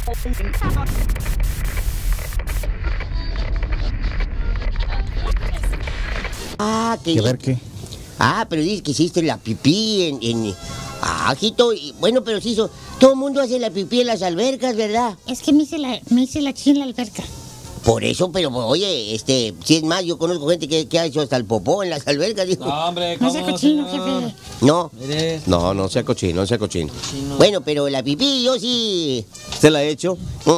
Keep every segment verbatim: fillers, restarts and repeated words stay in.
Ah, que... ¿A ver qué? Ah, pero dices que hiciste la pipí en... en... Ah, Jito, y... bueno, pero sí hizo... Todo el mundo hace la pipí en las albercas, ¿verdad? Es que me hice la, me hice la china en la alberca. Por eso, pero oye, este, si es más, yo conozco gente que, que ha hecho hasta el popó en las albercas, digo. No, hombre, No ¿cómo, sea cochino, señor? jefe. No, Mire, No, no sea cochino, no sea cochino. bueno, pero la pipí yo sí... ¿Usted la ha hecho?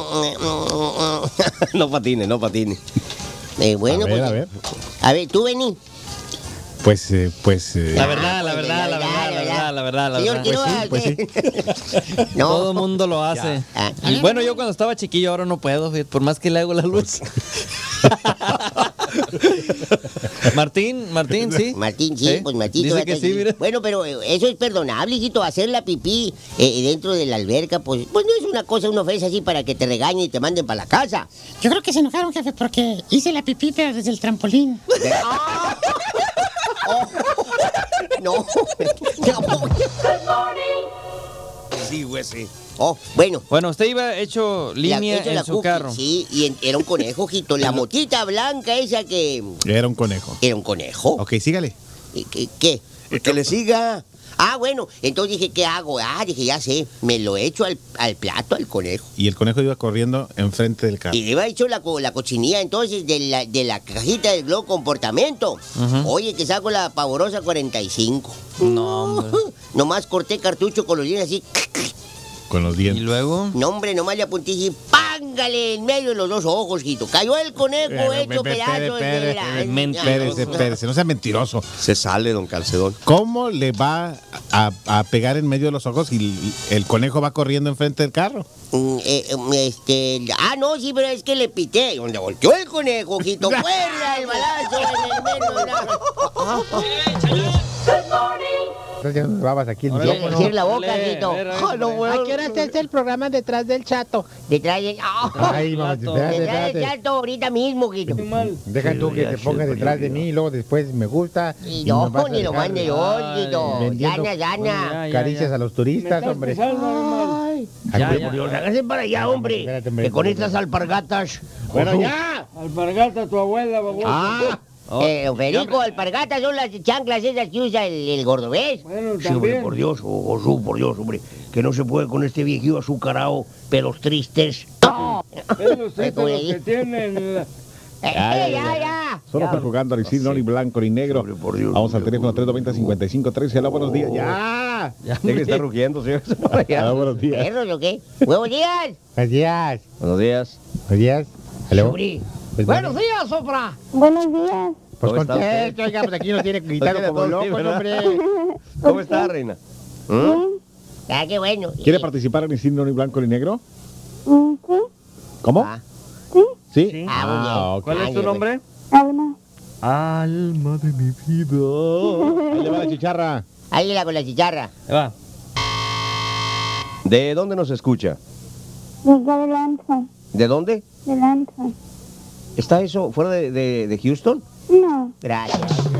No patine, no patine. Eh, bueno, A ver, pues... a ver. A ver, tú vení. Pues, eh, pues... eh, la verdad, la verdad, la verdad, la verdad, la verdad, la Señor verdad. Quiroga, Pues sí, ¿qué? No. Todo el mundo lo hace. Ah, Y bueno, yo cuando estaba chiquillo ahora no puedo, fíjate, por más que le hago la luz. Martín, Martín, sí. Martín, sí, ¿Eh? pues Martín. Dice todavía que está sí, aquí. mira. Bueno, pero eh, eso es perdonable, hijito, hacer la pipí eh, dentro de la alberca, pues, pues no es una cosa, una ofensa así para que te regañen y te manden para la casa. Yo creo que se enojaron, jefe, porque hice la pipí, pero desde el trampolín. No. No. Sí, güey, sí. Oh, bueno. Bueno, usted iba hecho la- línea hecho en la su cookie, carro. Sí, y en- era un conejo, hijito. La motita blanca esa que... Era un conejo. Era un conejo. Ok, sígale. ¿Y ¿Qué? ¿Qué? Pues que le siga. Ah, bueno, entonces dije, ¿qué hago? Ah, dije, ya sé, me lo echo al, al plato, al conejo. Y el conejo iba corriendo enfrente del carro. Y le iba hecho la, co- la cochinilla entonces de la, de la cajita del Globo Comportamiento. Ujú. Oye, que saco la pavorosa cuarenta y cinco. No, hombre. Nomás corté cartucho con los dientes así. Con los Y dientes. luego... No, hombre, nomás le apunté y dije, pángale en medio de los dos ojos, Jito. Cayó el conejo Pero, hecho pe- pe- pedazos pere, de pere, la... pere, mentiroso. Espérese, espérese, no sea mentiroso. Se sale, don Calcedón. ¿Cómo le va a, a pegar en medio de los ojos y el conejo va corriendo enfrente del carro? Mm, eh, mm, este... Ah, no, sí, pero es que le pité. Donde volteó el conejo, Jito. ¡Fuera el balazo en el medio de la... Entonces ya babas aquí el Cierra micrófono. cierra la boca, Jito. Ah, no, ¿A qué hora está este el programa detrás del chato? Detrás de... Ay, mamá, espérate, Detrás del espérate. chato ahorita mismo, Jito. Deja tú que te pongas detrás de mí y luego después me gusta. Y y no, me vas a ni lo dejar mande yo, Jito. vendiendo- Gana, gana. Caricias a los turistas, hombre. Ay. Ya, Aquí- ya. Por Dios, hágase para allá, hombre. Espérate, hombre. Que con estas alpargatas. Bueno, ya. Alpargata, tu abuela, baboso. Ah, Oh, eh, Federico, alpargatas son las chanclas esas que usa el, el gordobés. Bueno, Sí, hombre, también. por Dios, oh, oh, por Dios, hombre. Que no se puede con este viejillo azucarado, pelos tristes. ¡No! Es los tristes Como los le que di- tienen. la- Eh, eh, ya, ya. Solo está jugando al no ni blanco ni negro. Hombre, por Dios, Vamos al hombre, teléfono por tres noventa, cincuenta y cinco trece. Hola, buenos días. ¡Ya! Deje de estar rugiendo, señor. Hola, buenos días. ¿Perros o qué? ¡Buenos días! Buenos días. Buenos días. Buenos días. Hello. Hombre. Pues, ¡Buenos días, Sopra! Buenos días. Pues ¿Cómo está conteste, oiga, pues aquí nos tiene gritando tiene como todo locos, aquí, ¿verdad? hombre. ¿Cómo está, reina? ¿Mm? Ah, qué bueno. ¿Quiere Eh, participar en el sin no ni blanco ni negro? Mm, sí, ¿Cómo? Ah, ¿Sí? Sí. ah, muy bien. ok. ¿Cuál es Ay, tu qué nombre? Alma. Alma de mi vida. Ahí le va la chicharra. Águila con la chicharra. Ahí va. ¿De dónde nos escucha? Desde de Lanza. ¿De dónde? De Lanza. ¿Está eso fuera de, de- de Houston? No. Gracias.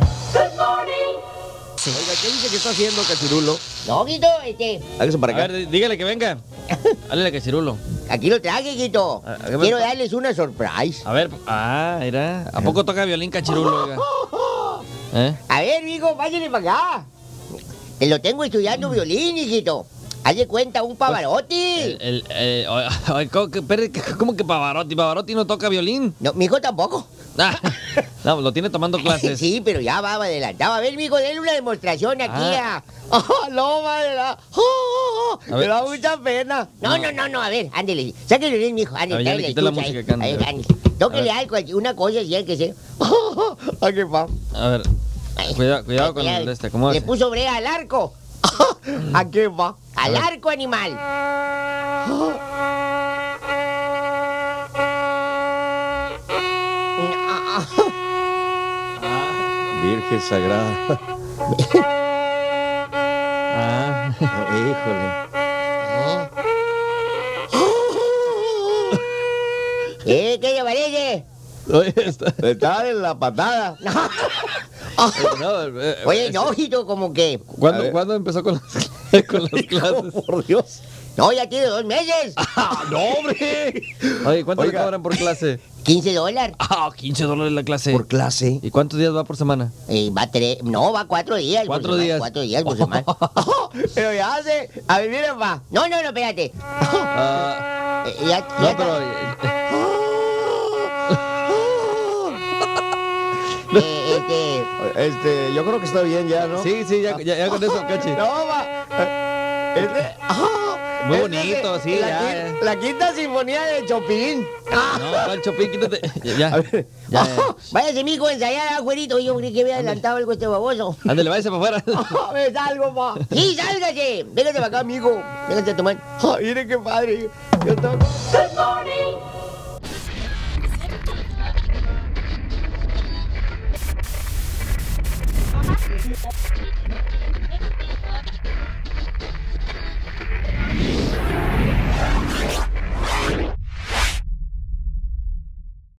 Oiga, ¿qué dice que está haciendo, Cachirulo? No, Guito, este, Hágase para A acá. ver, dí- dígale que venga. Dale la cachirulo. aquí lo traje, Guito. Ah, ¿qué Quiero me- darles una surprise. A ver, ah, mira. ¿A poco toca violín cachirulo, oiga? ¿Eh? A ver, hijo, váyanle para acá. Te lo tengo estudiando violín, hijito. Haz de cuenta un Pavarotti. El, el, eh, ay, ay, ¿cómo que, espere, ¿cómo que Pavarotti? Pavarotti no toca violín. No, mi hijo tampoco. Ah, no, lo tiene tomando clases. Sí, pero ya va adelantado. A ver, mijo, denle una demostración aquí Ah. a... ¡Oh, no, madre! la- ¡Oh! A Me ver. da mucha pena. No, no, no, no, a ver, ándele. Sáquenle bien, mijo. Ándele, A ver, ya le tráele quité la estuche ahí. música, Candy. Ahí, ándele. A Tóquele ver. algo, una cosa así hay que ser. ¡Oh! ¡Ah, qué pa! A ver, Ay, cuidado, cuidado ay, con cuidado. el de este. ¿Cómo Le hace? puso brea al arco. ¿A qué va? Al arco, animal. Virgen Sagrada. Ah, Híjole. ¿Eh? ¿Qué le parece? oye, está- Está en la patada. no, eh, eh, Oye, no, ojito, como que... A ¿Cuándo, ver. ¿cuándo empezó con las, con las clases? Por Dios. No, ya tiene dos meses. ¡Ah, no, hombre! Oye, ¿cuánto Oiga. le cobran por clase? quince dólares. Ah, quince dólares la clase. Por clase. ¿Y cuántos días va por semana? Y va tres, no, va cuatro días. por Cuatro semana, días. Cuatro días por semana. Pero ya hace. A ver, miren, va. No, no, no, espérate. Ah, Eh, ya, no, ya pero... está. eh, Eh, este, Este, yo creo que está bien ya, ¿no? Sí, sí, ya, ya, ya con eso, Cachi. No, va. Este. ah, Muy este bonito, de- sí, la, ya, quin- ya. la quinta sinfonía de Chopin. No, Pancho, Pin, quítate. Ya, ya. A ver. Ya, ya. váyase, mijo, a ensayar, afuerito. Yo creí que había adelantado algo este baboso. Ándale, váyase para afuera. A ver, salgo, pa. Sí, sálgase. Véngase para acá, amigo. Véngase a tomar. Ah, miren qué padre. Yo toco.